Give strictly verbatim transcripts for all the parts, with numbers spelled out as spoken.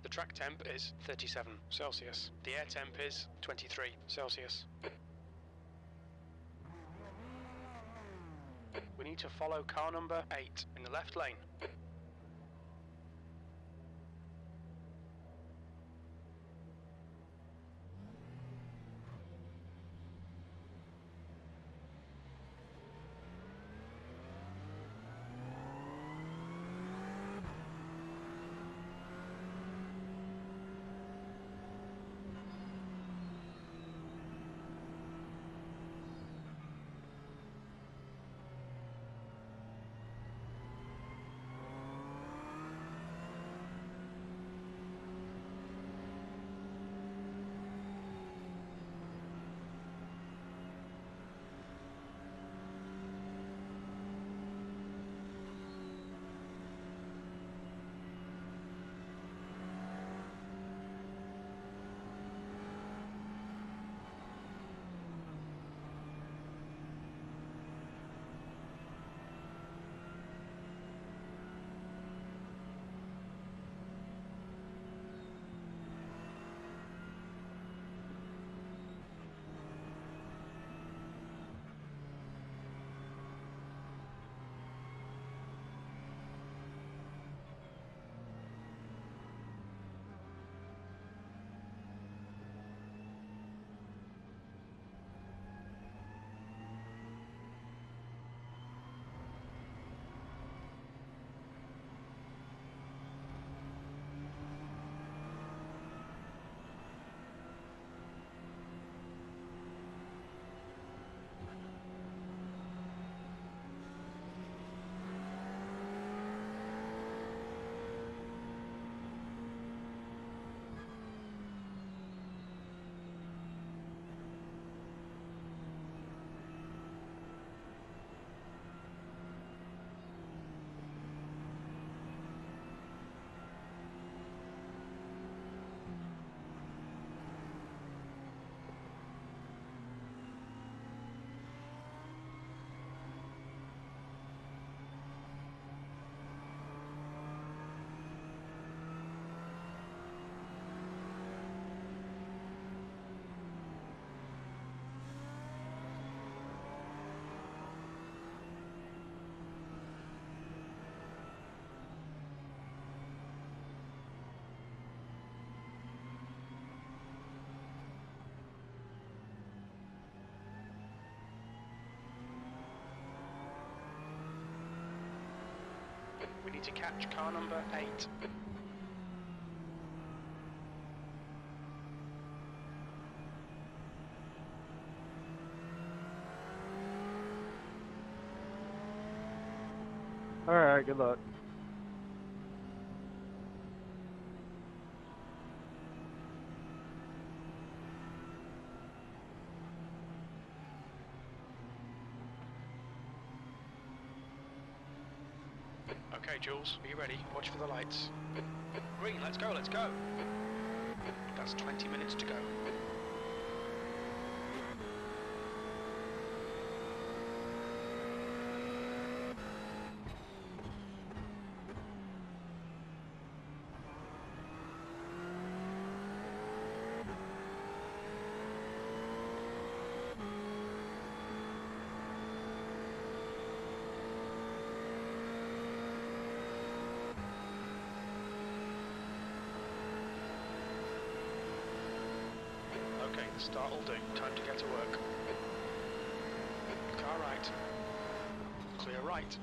The track temp is thirty-seven Celsius. The air temp is twenty-three Celsius. We need to follow car number eight in the left lane. We need to catch car number eight. Alright, good luck. Okay, Jules, are you ready? Watch for the lights. Green, let's go, let's go. That's twenty minutes to go. Okay, the start will do. Time to get to work. Car right. Clear right.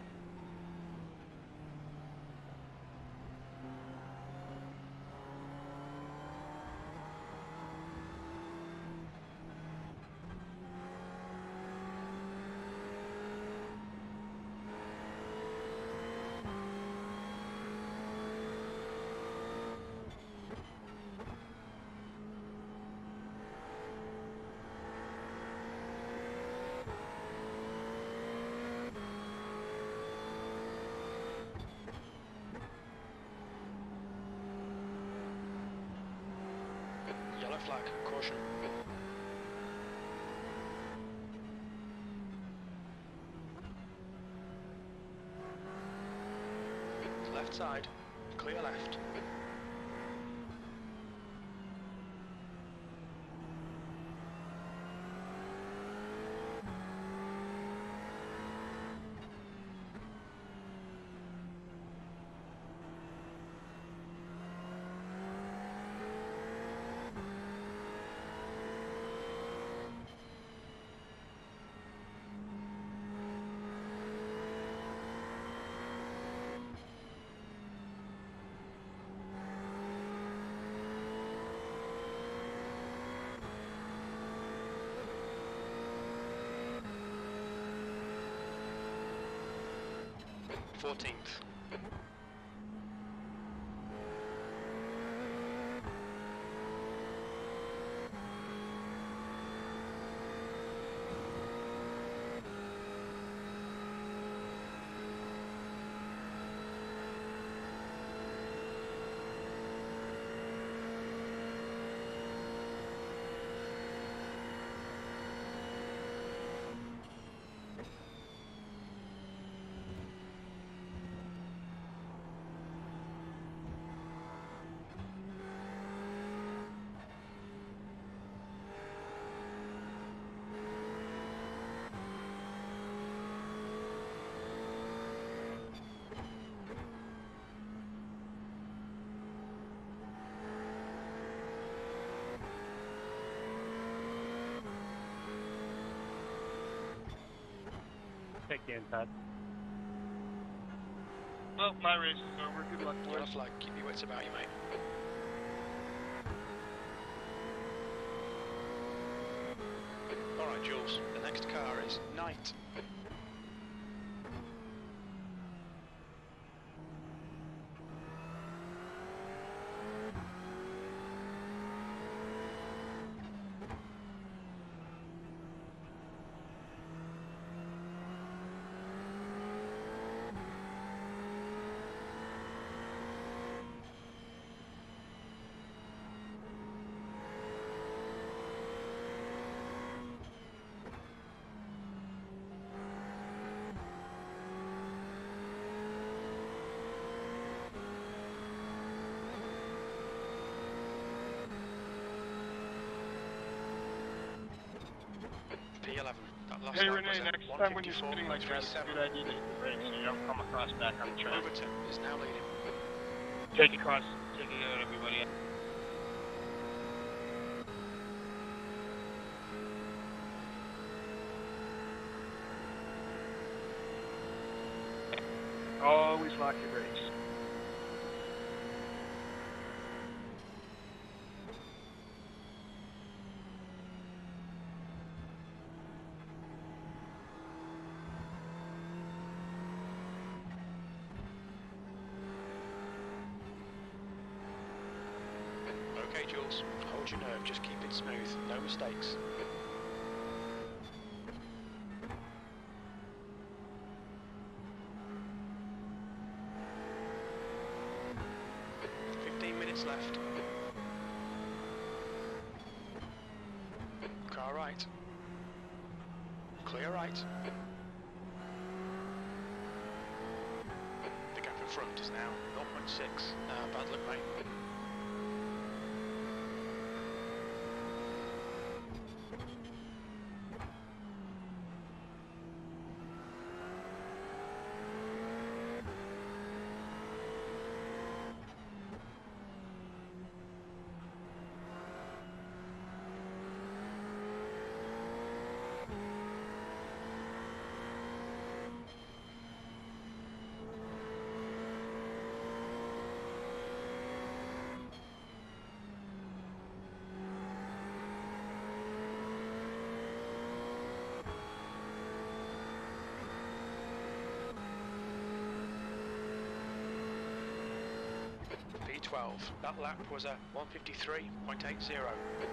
Yellow flag, caution. Left side, clear left. fourteenth. Take you in, Todd. Well, my race is over. Good luck, boys. Yellow flag, keep your wits about you, mate. Alright, Jules, the next car is Knight. P eleven. That last Hey lap Renee, was at next time when you're one fifty-four spinning like that, it's a good idea to hit the brakes so you don't come across back on the track. Overton is now leading. Take it across, take it out, everybody. Always lock your brakes. Okay, Jules, hold your nerve, just keep it smooth, no mistakes. Fifteen minutes left. Car right. Clear right. The gap in front is now zero point six. Uh, bad luck, mate. P twelve. That lap was a one fifty-three point eight zero.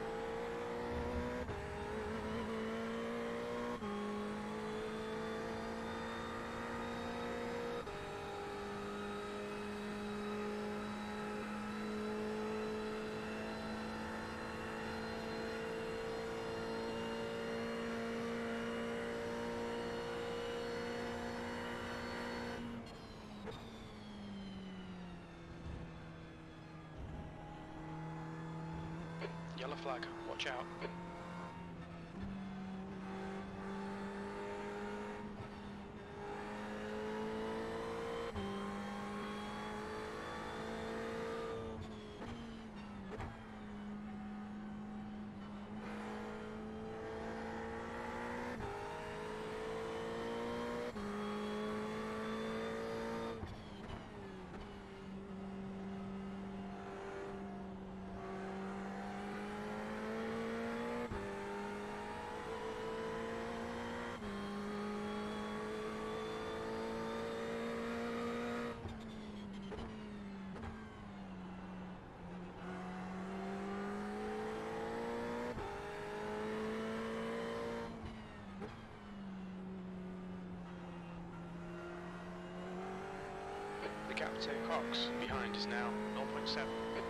Yellow flag, watch out. The gap to Cox behind is now zero point seven.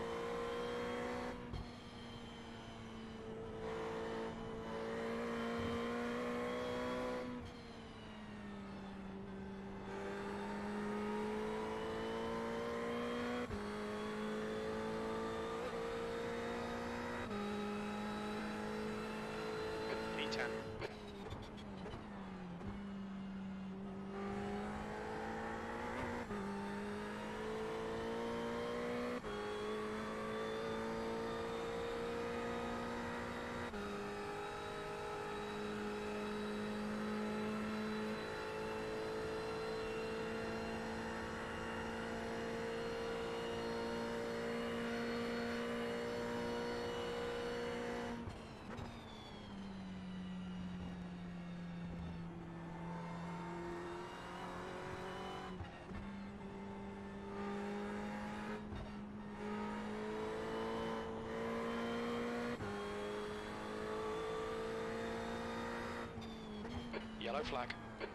P ten. Yellow flag.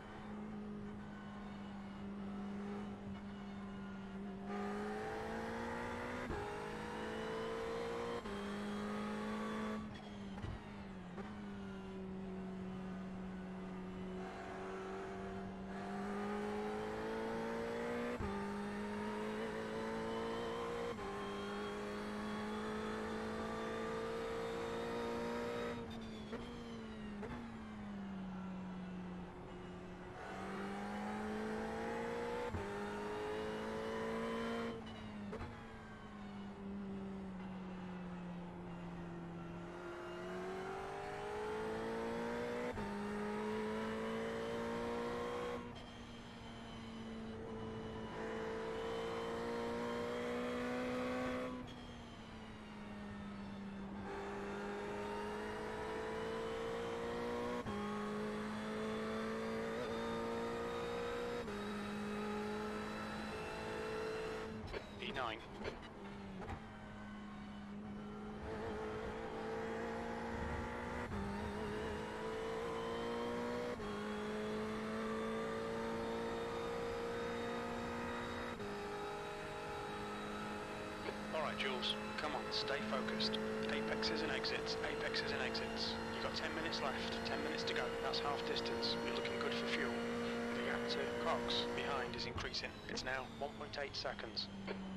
E nine. Alright Jules, come on, stay focused. Apexes and exits, apexes and exits. You've got ten minutes left, ten minutes to go. That's half distance. You're looking good for fuel. The gap to Cox behind is increasing. It's now one point eight seconds.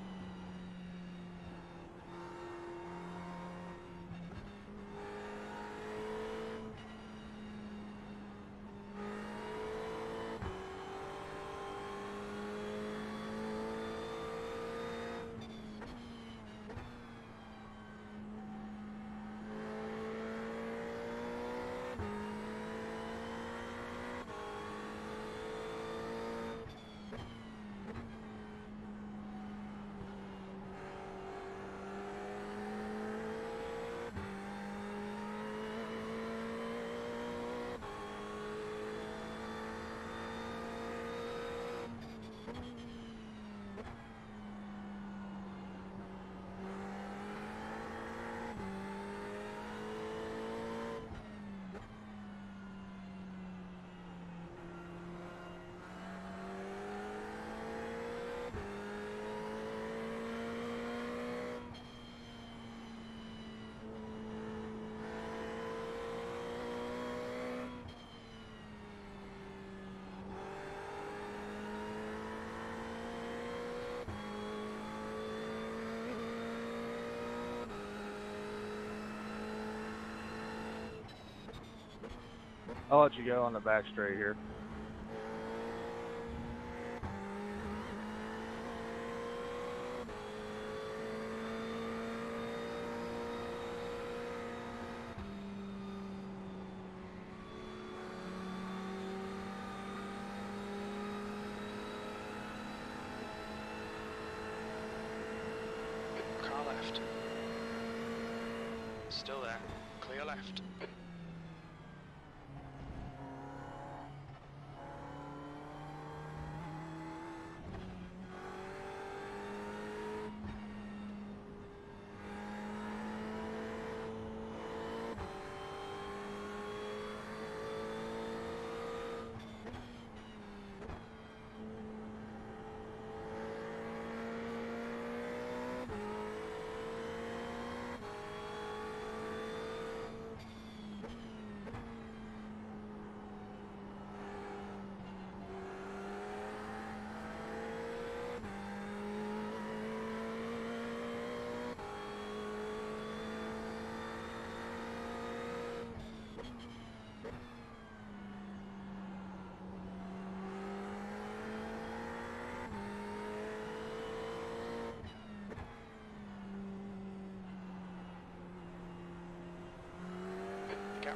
I'll let you go on the back straight here. Car left. Still there. Clear left.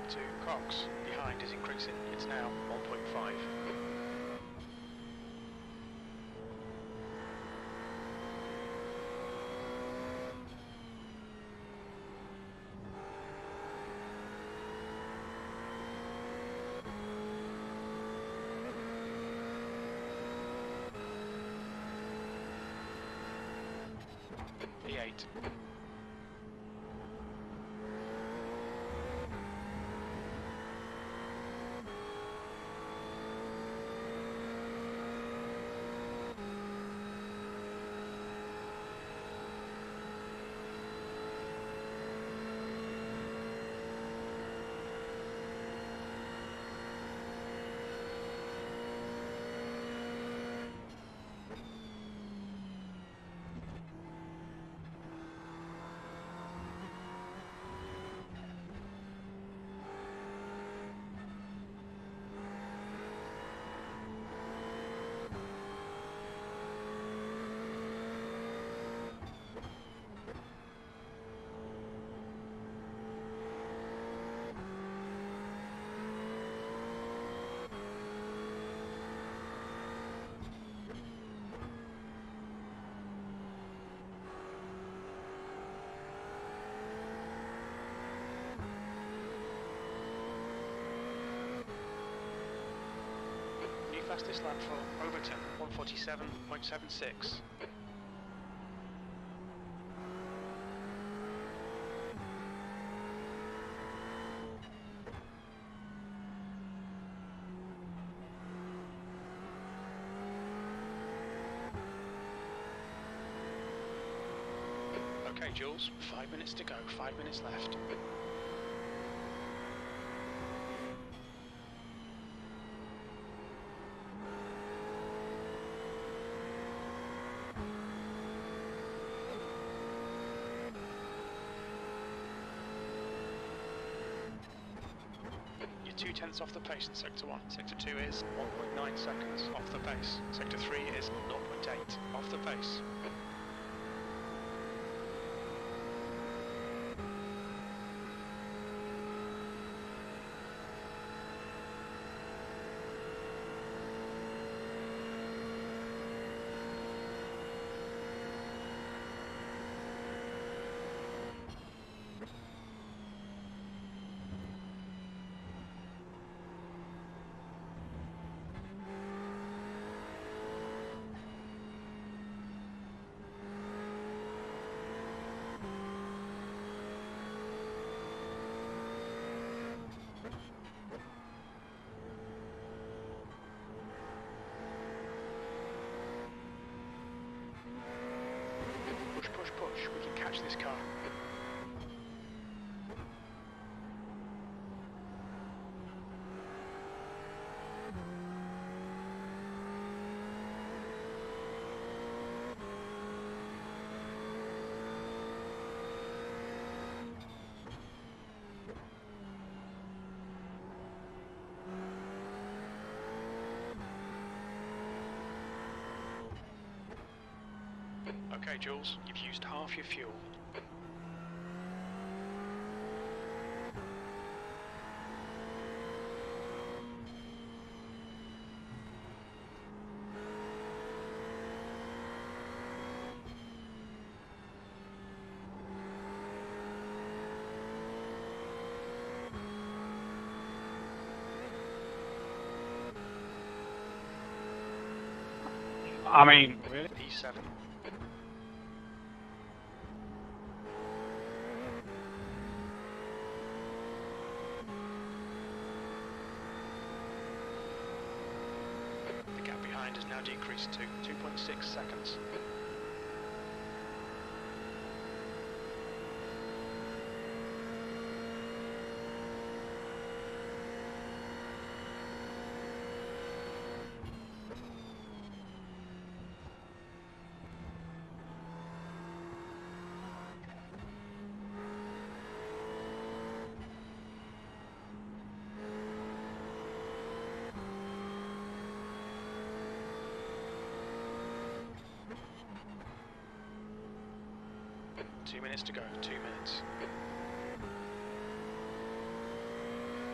gap to Cox behind is increasing. It's now one point five. E eight. Fastest lap for Overton, one forty-seven point seven six. Okay, Jules, five minutes to go, five minutes left. Two tenths off the pace in Sector one. Sector two is one point nine seconds off the pace. Sector three is zero point eight off the pace. Push, push, push. We can catch this car. Okay, Jules, you've used half your fuel. I mean, really? E seven. The gap behind has now decreased to two point six seconds. Two minutes to go, two minutes.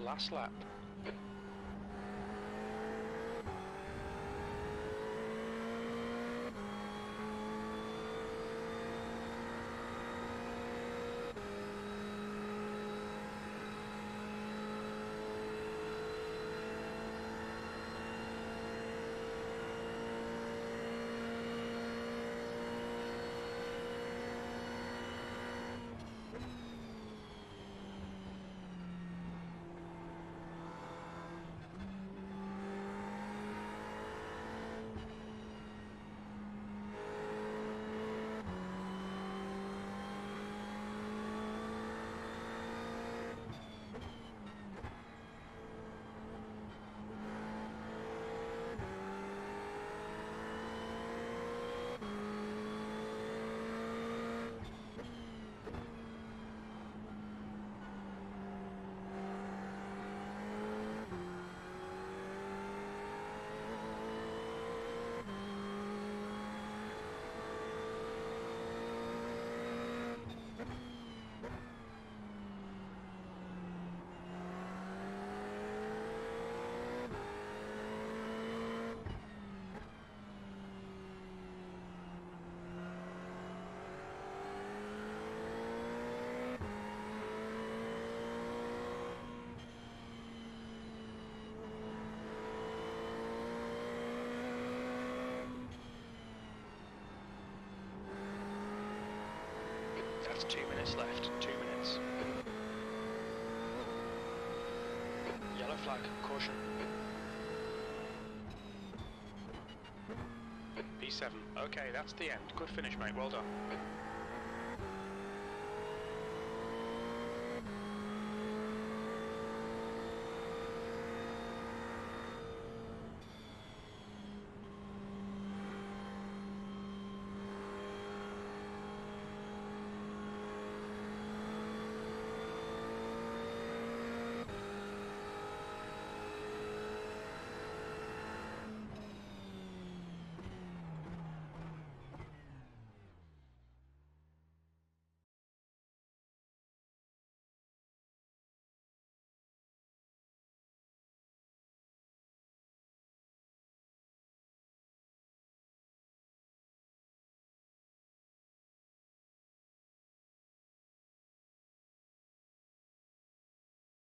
last lap. That's two minutes left, two minutes. Yellow flag, caution. P seven, okay, that's the end. Good finish, mate, well done.